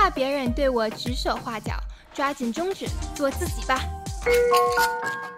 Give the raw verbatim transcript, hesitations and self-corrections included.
怕别人对我指手画脚，抓紧宗旨，做自己吧。